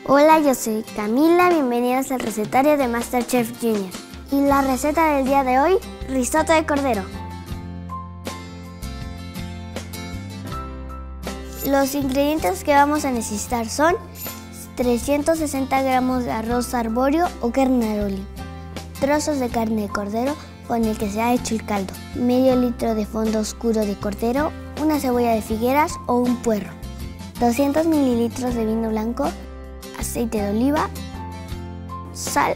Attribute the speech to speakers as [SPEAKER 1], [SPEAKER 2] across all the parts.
[SPEAKER 1] Hola, yo soy Camila, bienvenidos al recetario de MasterChef Junior. Y la receta del día de hoy, risotto de cordero. Los ingredientes que vamos a necesitar son 360 gramos de arroz arbóreo o carnaroli, trozos de carne de cordero con el que se ha hecho el caldo, medio litro de fondo oscuro de cordero, una cebolla de figueras o un puerro, 200 mililitros de vino blanco, aceite de oliva, sal,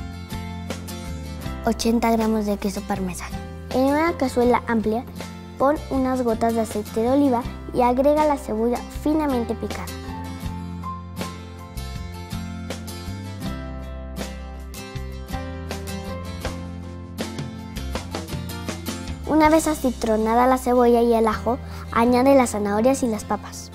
[SPEAKER 1] 80 gramos de queso parmesano. En una cazuela amplia, pon unas gotas de aceite de oliva y agrega la cebolla finamente picada. Una vez acitronada la cebolla y el ajo, añade las zanahorias y las papas.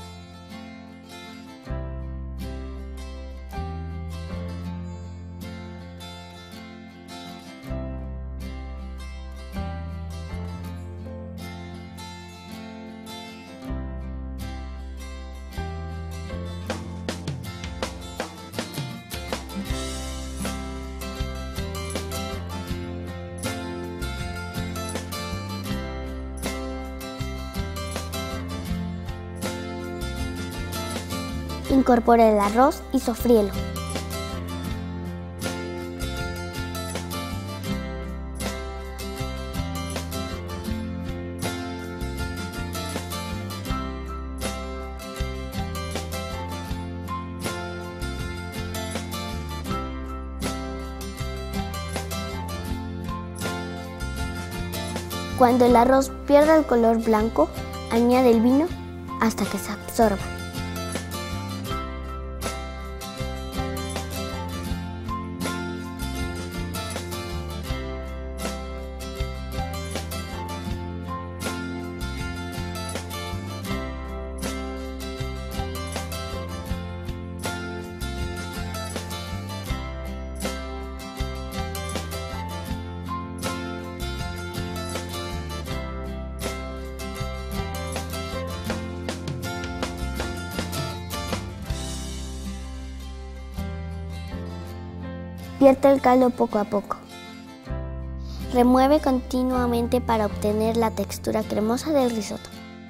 [SPEAKER 1] Incorpora el arroz y sofríelo. Cuando el arroz pierda el color blanco, añade el vino hasta que se absorba. Vierte el caldo poco a poco. Remueve continuamente para obtener la textura cremosa del risotto.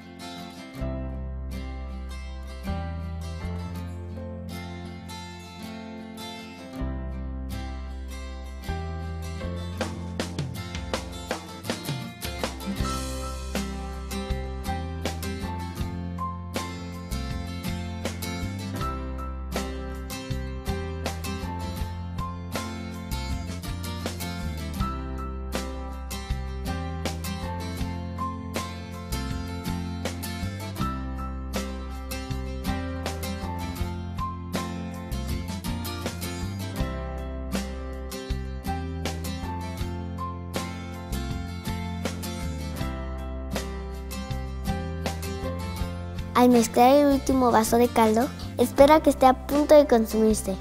[SPEAKER 1] Al mezclar el último vaso de caldo, espera que esté a punto de consumirse.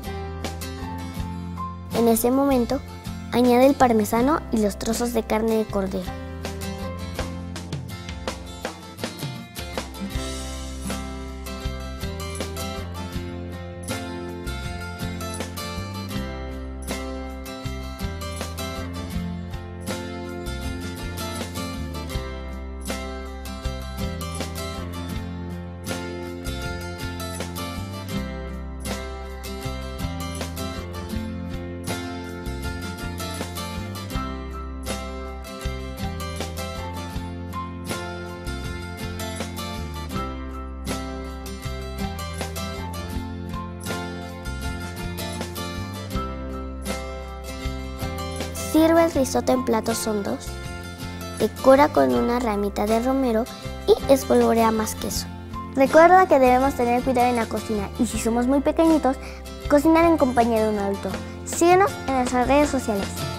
[SPEAKER 1] En ese momento, añade el parmesano y los trozos de carne de cordero. Sirve el risotto en platos hondos, decora con una ramita de romero y espolvorea más queso. Recuerda que debemos tener cuidado en la cocina y si somos muy pequeñitos, cocinar en compañía de un adulto. Síguenos en nuestras redes sociales.